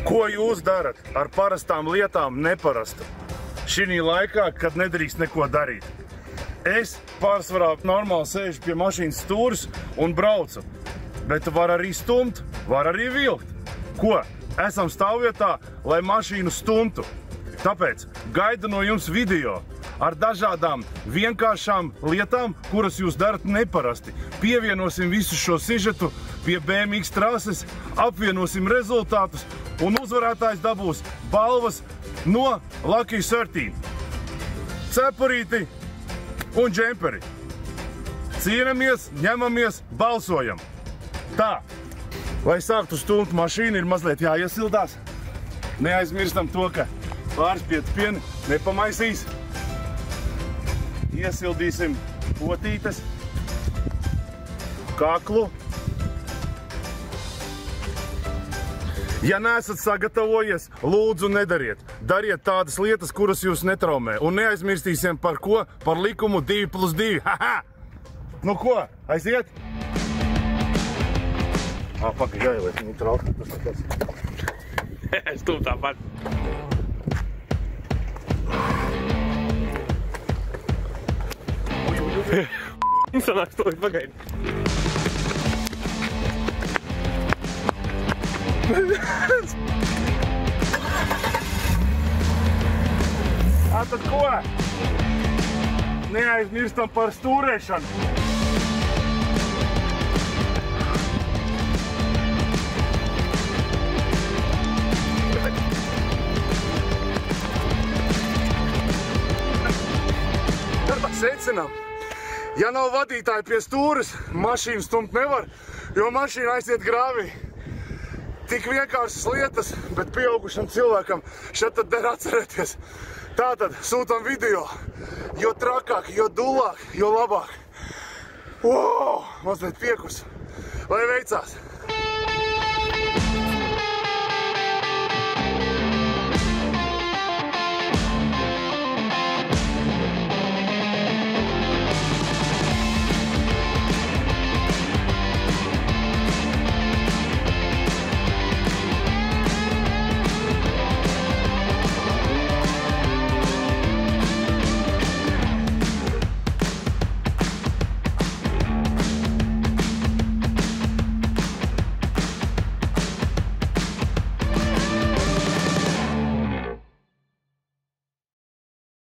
Ko jūs darat ar parastām lietām neparastu? Šī laikā, kad nedrīkst neko darīt. Es pārsvarā normāli sēžu pie mašīnas stūres un braucu. Bet var arī stumt, var arī vilkt. Ko? Esam stāvvietā, lai mašīnu stumtu. Tāpēc gaidu no jums video ar dažādām vienkāršām lietām, kuras jūs darat neparasti. Pievienosim visu šo sižetu pie BMX trases, apvienosim rezultātus un uzvarētājs dabūs balvas no Lucky 13. Cepurīti un džemperi. Cīnamies, ņemamies, balsojam. Tā, lai sāktu stumt mašīnu, ir mazliet jāiesildās. Neaizmirstam to, ka pārspietu pieni nepamaisīs. Iesildīsim potītes, kaklu. Ja neesat sagatavojies, lūdzu nedariet. Dariet tādas lietas, kuras jūs netraumē. Un neaizmirstīsim par ko? Par likumu 2+2. Haha! Nu ko, aiziet? Pagaid, jāieliek, viņi traukt. Es tu tāpat. Sanāk, to pagaidi. Tad ko? Neaizmirstam par stūrēšanu. Secinām, ja nav vadītāji pie stūres, mašīnu stumt nevar, jo mašīna aiziet grāvī. Tik vienkāršas lietas, bet pieaugušam cilvēkam šeit tad der atcerēties. Tātad sūtam video, jo trakāk, jo dullāk, jo labāk. Mazliet piekus, lai veicās!